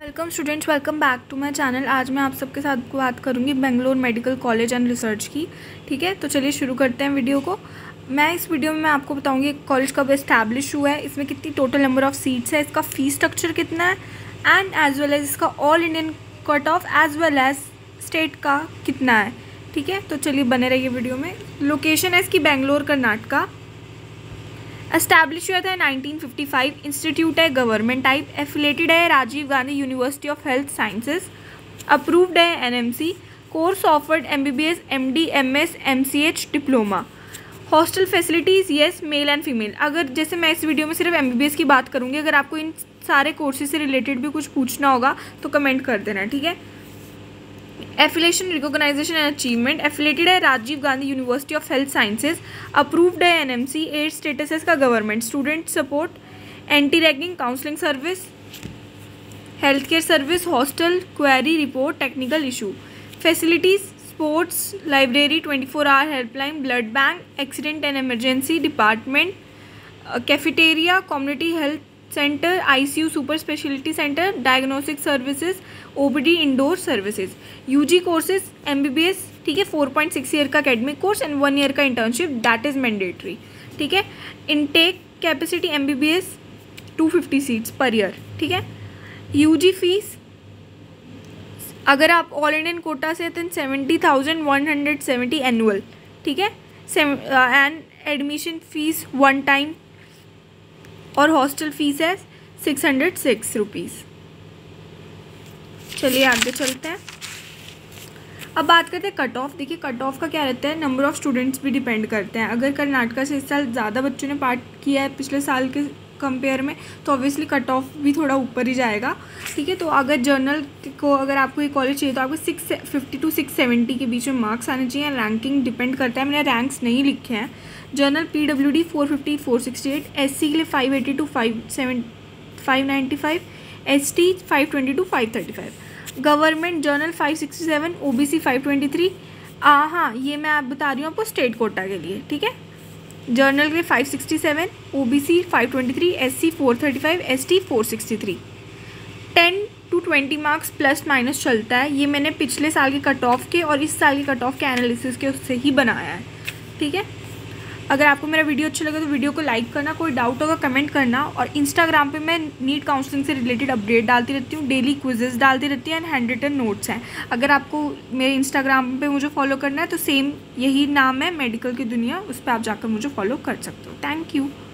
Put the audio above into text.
Welcome students, welcome back to my channel. आज मैं आप सबके साथ बात करूंगी Bangalore medical college and research की। ठीक है, तो चलिए शुरू करते हैं वीडियो को। मैं इस वीडियो में मैं आपको बताऊंगी कॉलेज कब एस्टैब्लिश हुआ है, इसमें कितनी टोटल नंबर ऑफ सीट्स है, इसका फीस स्ट्रक्चर कितना है एंड एज वेल एज इसका all Indian cut off as well as state का कितना है। ठीक है, तो चलिए बने रहिए वीडियो में। लोकेशन है इसकी बेंगलोर कर्नाटका। एस्टैब्लिश हुआ था 1955। इंस्टीट्यूट है गवर्नमेंट टाइप। एफिलेटेड है Rajiv Gandhi university of health sciences. Approved है NMC. Course offered MBBS, MD, MS, MCh, diploma. Hostel facilities yes, male and female. अगर जैसे मैं इस वीडियो में सिर्फ एमबीबीएस की बात करूँगी, अगर आपको इन सारे कोर्सेज से रिलेटेड भी कुछ पूछना होगा तो कमेंट कर देना। ठीक है। Affiliation, recognization and achievement. Affiliated है Rajiv Gandhi university of health sciences. Approved है एनएमसी। एड स्टेटस है इसका government. Student support, anti ragging, counselling service, health care service, hostel, query report, technical issue. Facilities, sports, library, 24 hour helpline, blood bank, accident and emergency department, cafeteria, community health centre, ICU, super speciality centre, diagnostic services, OPD, indoor services. UG courses MBBS, ठीक है, 4.6 year का academic course and 1 year का internship, that is mandatory. ठीक है। Intake capacity MBBS 250 seats per year. ठीक है। UG fees अगर आप ऑल इंडियन कोटा से तो 70,170 एनुअल। ठीक है। एंड एडमिशन फीस 1 टाइम और हॉस्टल फीस है 606 रुपीज़। चलिए आगे चलते हैं। अब बात करते हैं कट ऑफ। देखिए कट ऑफ का क्या रहता है, नंबर ऑफ़ स्टूडेंट्स भी डिपेंड करते हैं। अगर कर्नाटका से इस साल ज़्यादा बच्चों ने पार्ट किया है पिछले साल के कंपेयर में तो ऑब्वियसली कट ऑफ भी थोड़ा ऊपर ही जाएगा। ठीक है। तो अगर जर्नल को अगर आपको ये कॉलेज चाहिए तो आपको 650 to 670 के बीच में मार्क्स आने चाहिए। रैंकिंग डिपेंड करता है, मैंने रैंक्स नहीं लिखे हैं। जर्नल पीडब्ल्यूडी 450 468, एससी के लिए 580 to 595, ST 520 to 535, government general 567, OBC 523। हाँ, ये मैं आप बता रही हूँ आपको स्टेट कोटा के लिए। ठीक है। जर्नल के लिए 567, OBC 523, SC 435, ST 463। 10 to 20 marks plus minus चलता है। ये मैंने पिछले साल के कट ऑफ के और इस साल के कट ऑफ के एनालिसिस के उससे ही बनाया है। ठीक है। अगर आपको मेरा वीडियो अच्छा लगे तो वीडियो को लाइक करना, कोई डाउट होगा कमेंट करना। और इंस्टाग्राम पे मैं नीट काउंसलिंग से रिलेटेड अपडेट डालती रहती हूँ, डेली क्विजेस डालती रहती हैं एंड हैंड रिटन नोट्स हैं। अगर आपको मेरे इंस्टाग्राम पे मुझे फॉलो करना है तो सेम यही नाम है मेडिकल की दुनिया, उस पर आप जाकर मुझे फॉलो कर सकते हो। Thank you.